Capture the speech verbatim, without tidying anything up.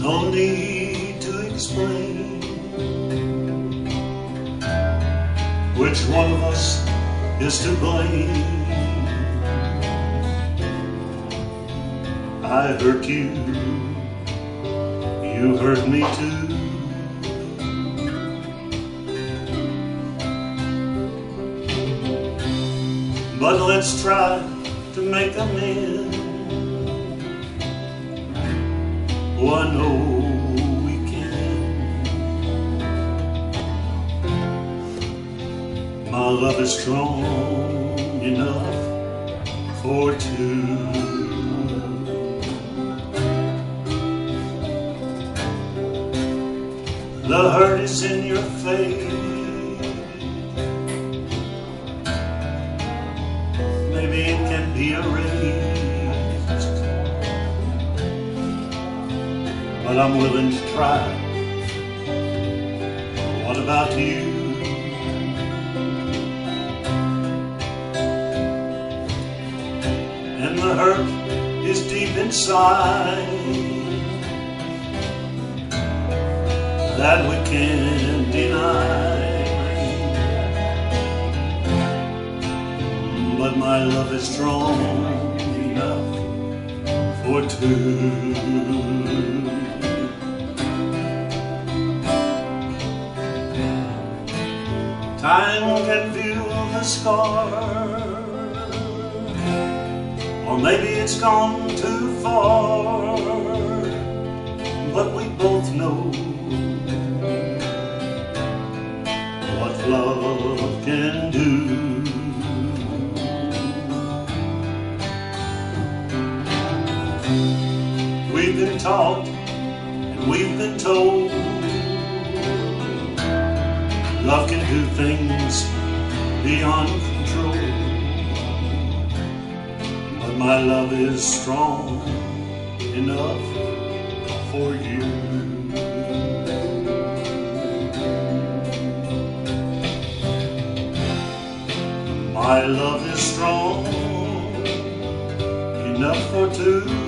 No need to explain which one of us is to blame. I hurt you, you hurt me too. But let's try to make amends. Oh, I know we can. My love is strong enough for two. The hurt is in your face. Maybe it can be erased, but I'm willing to try. What about you? And the hurt is deep inside that we can't deny. But my love is strong enough for two. Time can view the scar, or maybe it's gone too far, but we both know what love can do. We've been taught and we've been told love can do things beyond control, but my love is strong enough for you. My love is strong enough for two.